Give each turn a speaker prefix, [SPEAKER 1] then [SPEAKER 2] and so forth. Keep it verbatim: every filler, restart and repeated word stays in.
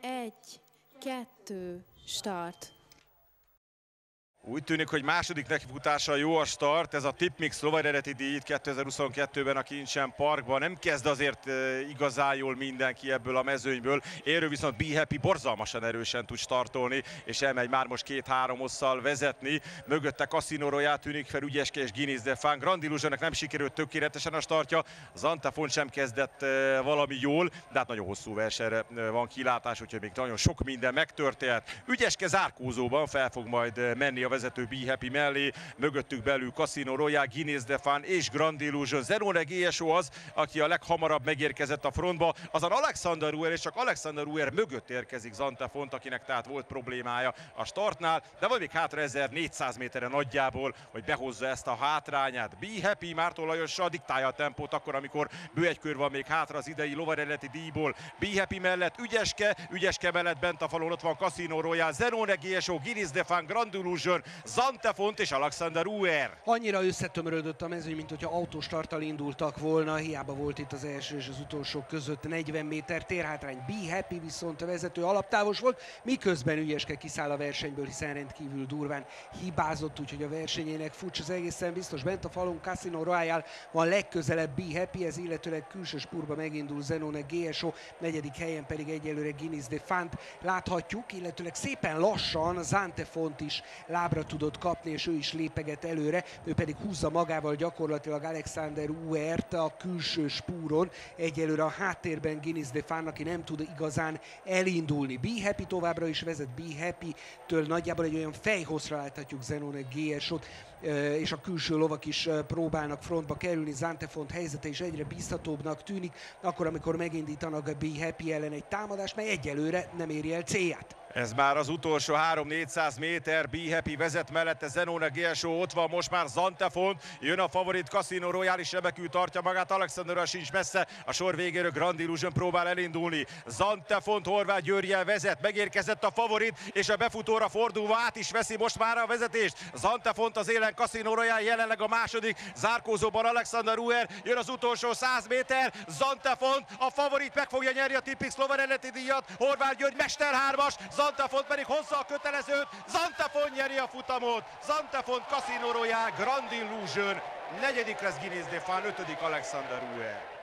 [SPEAKER 1] Egy, kettő, start.
[SPEAKER 2] Úgy tűnik, hogy második nekifutása jó a start, ez a Tipmix lovar eredeti díj kétezer-huszonkettőben a Kincsen Parkban. Nem kezd azért igazán jól mindenki ebből a mezőnyből. Érő viszont Be Happy borzalmasan erősen tud startolni, és elmegy már most két-három osszal vezetni. Mögötte Casino Royale tűnik fel ügyeske és Guinness de Fan. Grand Illusionnek nem sikerült tökéletesen a startja. Zante Font sem kezdett valami jól, de hát nagyon hosszú versenyre van kilátás, úgyhogy még nagyon sok minden megtörténhet. Ügyeske zárkózóban fel fog majd menni a vezető Be Happy mellé, mögöttük belül Casino Royale, Guinness de Fan és Grand Illusion. Zenone gé es o az, aki a leghamarabb megérkezett a frontba, azon Alexander Ruer, és csak Alexander Ruer mögött érkezik Zante Font, akinek tehát volt problémája a startnál, de van még hátra ezernégyszáz méterre nagyjából, hogy behozza ezt a hátrányát. Be Happy Márton Lajossal diktálja a tempót akkor, amikor bő egy kör van még hátra az idei lovar eredeti díjból. Be Happy mellett Ügyeske, Ügyeske mellett bent a falon ott van Casino Royale, Zenone gé es o, Guinness de Fan, Grand Illusion, Zante Font és Alexander Ruer.
[SPEAKER 3] Annyira összetömörödött a mezőny, mint hogyha autóstarttal indultak volna, hiába volt itt az első és az utolsó között negyven méter térhátrány. Be Happy viszont a vezető alaptávos volt, miközben Ügyeske kiszáll a versenyből, hiszen rendkívül durván hibázott, úgyhogy a versenyének fucs az egészen biztos. Bent a falon Casino Royale van legközelebb Be Happy, ez illetőleg külső spurba megindul Zenone gé es o, negyedik helyen pedig egyelőre Guinness de Fant láthatjuk, illetőleg szépen lassan Zante Font is lábra tudott kapni, és ő is lépeget előre, ő pedig húzza magával gyakorlatilag Alexander Ruert a külső spúron. Egyelőre a háttérben Guinness de Fan, aki nem tud igazán elindulni. Be Happy továbbra is vezet, Be Happy-től nagyjából egy olyan fejhosszra láthatjuk Zenone gé es o-t, és a külső lovak is próbálnak frontba kerülni. Zante Font helyzete is egyre bízhatóbbnak tűnik, akkor, amikor megindítanak a Be Happy ellen egy támadást, mely egyelőre nem éri el célját.
[SPEAKER 2] Ez már az utolsó három-négyszáz méter, Be Happy vezet mellette Zenone gé es o, ott van most már Zante Font, jön a favorit Casino Royale is remekül tartja magát, Alexander sincs messze, a sor végéről Grand Illusion próbál elindulni. Zante Font Horváth Györggyel vezet, megérkezett a favorit, és a befutóra fordulva át is veszi most már a vezetést. Zante Font az élen, Casino Royale jelenleg a második, zárkózóban Alexander Ruer, jön az utolsó száz méter, Zante Font, a favorit meg fogja nyerni a Tipmix lovar eredeti díjat, Horváth György mesterhármas, Zante Font pedig hozza a kötelezőt, Zante Font nyeri a futamot, Zante Font, Casino Royale, Grand Illusion, negyedik lesz Guinness de Fan, ötödik Alexander Ruer.